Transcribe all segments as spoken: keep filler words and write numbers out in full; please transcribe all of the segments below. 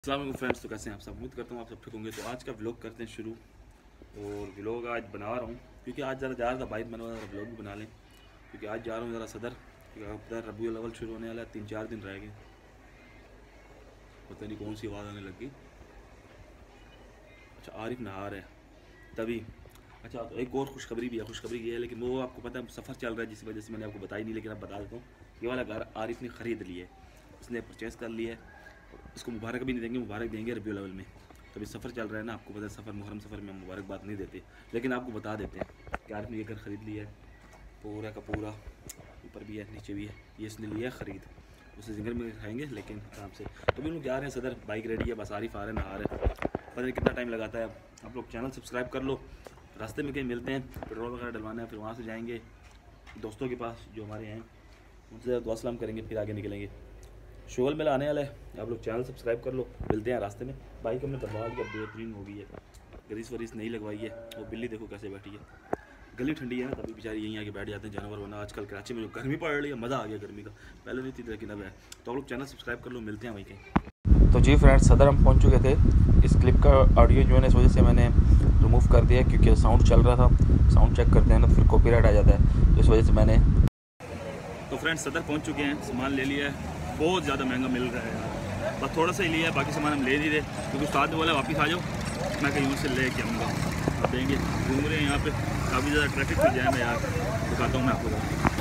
अस्सलाम वालेकुम फ्रेंड्स। तो कैसे हैं आप सब? उम्मीद करता हूँ आप सब ठीक होंगे। तो आज का व्लॉग करते हैं शुरू। और व्लॉग आज बना रहा हूँ क्योंकि आज ज़रा जा रहा था बाइक बनवा रहा व्लॉग भी बना लें, क्योंकि आज जा रहा हूँ ज़रा सदर, क्योंकि रबीउल अव्वल शुरू होने वाला है, तीन चार दिन रह गए। पता नहीं कौन सी आवाज़ आने लगी। अच्छा, आरिफ नहा रहा है तभी। अच्छा, तो एक और खुशखबरी भी है। खुशखबरी ये है, लेकिन वो आपको पता है सफ़र चल रहा है जिस वजह से मैंने आपको बताई नहीं, लेकिन अब बता देता हूँ। ये वाला घर आरिफ ने ख़रीद लिया है, उसने परचेज़ कर लिया है। इसको मुबारक भी नहीं देंगे, मुबारक देंगे रबीउल अव्वल में। तो अभी सफ़र चल रहा है ना, आपको पता है सफ़र मुहर्रम सफ़र में मुबारकबाद नहीं देते, लेकिन आपको बता देते हैं कि आरिफ ने ये घर ख़रीद लिया है, पूरा का पूरा। ऊपर भी है नीचे भी है, ये इसने लिया है ख़रीद। उसे जिंगर में खाएंगे लेकिन आराम से। तो भी लोग जा रहे हैं सदर, बाइक रेडी है, बस आरिफ आ रहे हैं, नहा रहे हैं। पता नहीं कितना टाइम लगाता है। आप लोग चैनल सब्सक्राइब कर लो। रास्ते में कहीं मिलते हैं, पेट्रोल वगैरह डलवाना है, फिर वहाँ से जाएंगे दोस्तों के पास जो हमारे हैं, उनसे दुआ सलाम करेंगे, फिर आगे निकलेंगे। शोल मेला आने वाला है, आप लोग चैनल सब्सक्राइब कर लो। मिलते हैं रास्ते में। बाइक हमने बनवा लिया, बेहतरीन हो गई है, ग्रीस वरीस नहीं लगवाई है। वो बिल्ली देखो कैसे बैठी है। गली ठंडी है ना, तभी बेचारी यहीं आके बैठ जाते हैं जानवर। वरना आजकल कराची में जो गर्मी पड़ रही है, मज़ा आ गया गर्मी का, पहले नहीं थी लेकिन अब है। तो आप लोग चैनल सब्सक्राइब कर लो। मिलते हैं वहीं कहीं। तो जी फ्रेंड्स, सदर हम पहुंच चुके थे। इस क्लिप का ऑडियो जो है इस वजह से मैंने रिमूव कर दिया, क्योंकि साउंड चल रहा था। साउंड चेक करते हैं ना, फिर कॉपीराइट आ जाता है, तो इस वजह से मैंने। तो फ्रेंड्स सदर पहुँच चुके हैं, सामान ले लिया है। बहुत ज़्यादा महंगा मिल रहा है, बस थोड़ा सा ही लिया है, बाकी सामान हम ले नहीं रहे, क्योंकि उस्ताद ने बोला वापस आ जाओ, मैं कहीं से ले के आऊँगा। अब देंगे, घूम रहे हैं यहाँ पे, काफ़ी ज़्यादा ट्रैफिक भी जैम है यार, दिखाता हूँ मैं आपको।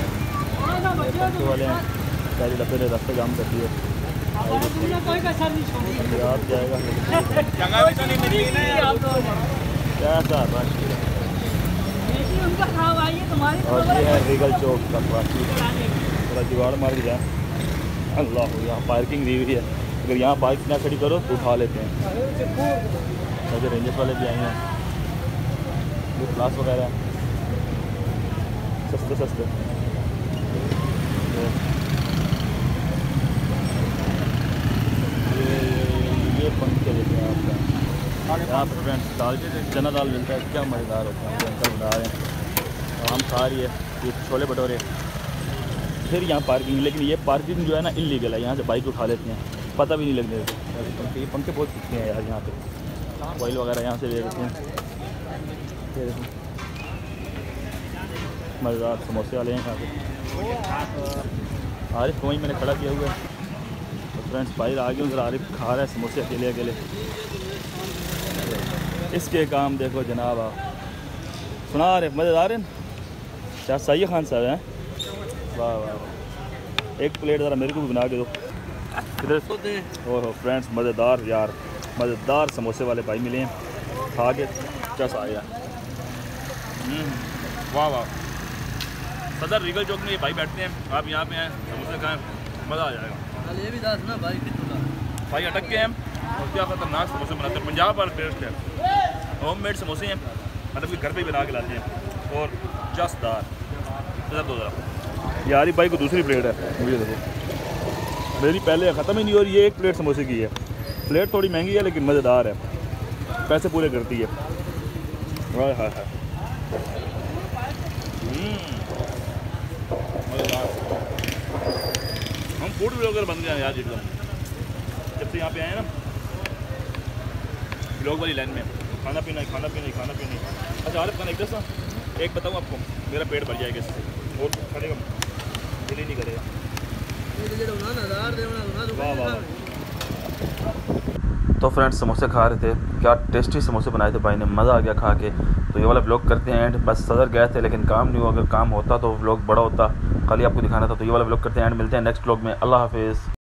वाले हैं सारी डब्बे ने रास्ते जाम कर दिए। और ये है रीगल चौक का थोड़ा जुगाड़ मार के जाए। अल्लाह, यहाँ पार्किंग दी हुई है, अगर यहाँ बाइक ना खड़ी करो तो उठा लेते हैं। मुझे रेंजर्स वाले भी आए हैं, ये क्लास वगैरह सस्ते सस्ते। ये ये पंखे देते हैं आपका। यहाँ पर फ्रेंड्स दाल चना दाल मिलता है, क्या मज़ेदार होता है। अंकल बना रहे हैं, हम खा रही है ये छोले भटूरे। फिर यहाँ पार्किंग, लेकिन ये पार्किंग जो है ना इलीगल है, यहाँ से बाइक उठा लेते हैं, पता भी नहीं लगने देते। पंखे ये पंखे बहुत कितने हैं यार यहाँ पे। ऑयल वगैरह यहाँ से ले लेते हैं। ये देखो मज़ेदार समोसे वाले हैं यहाँ पे। आरिफ वहीं मैंने खड़ा किया हुआ है। तो फ्रेंड्स बाहर आ गए, उधर आरिफ खा रहा है समोसे अकेले अकेले। इसके काम देखो जनाब, आप सुना आरिफ, मज़ेदार है क्या? सही खान साहब हैं, वाह वाह। एक प्लेट ज़रा मेरे को भी बना के दो इधर। ओह फ्रेंड्स मज़ेदार यार, मज़ेदार समोसे वाले भाई मिले हैं, खा के चस आ गया। वाह वाह। सदर रीगल चौक में ये भाई बैठते हैं, आप यहाँ पे हैं, समोसे खाएं, मज़ा आ जाएगा। ये भी दास ना भाई भाई अटक के हैं और क्या खतरनाक समोसे बनाते हैं, पंजाब वाला टेस्ट है। होम मेड समोसे हैं, मतलब कि घर पे ही बना के लाते हैं, और जसदार। इधर दो ज़रा, ये आरिफ भाई को दूसरी प्लेट है, मुझे देखो मेरी पहले ख़त्म ही नहीं हो रही। ये एक प्लेट समोसे की है, प्लेट थोड़ी महंगी है लेकिन मज़ेदार है, पैसे पूरे करती है। वाह हाँ हाँ, हम फूड ब्लॉगर बन गए हैं यार एकदम, जब से यहाँ पे आए हैं ना, ब्लॉग वाली लाइन में। खाना पीना खाना पीना खाना पीना। अच्छा आरिफ खाना एक दस ना, एक बताऊँ आपको, मेरा पेट भर जाएगा इससे, और खाने का दिल ही नहीं करेगा। वाह वाह। तो फ्रेंड्स समोसे खा रहे थे, क्या टेस्टी समोसे बनाए थे भाई ने, मज़ा आ गया खा के। तो ये वाला व्लॉग करते हैं एंड। बस सदर गए थे लेकिन काम नहीं हुआ, अगर काम होता तो व्लॉग बड़ा होता, खाली आपको दिखाना था। तो ये वाला व्लॉग करते हैं एंड, मिलते हैं नेक्स्ट व्लॉग में। अल्लाह हाफिज़।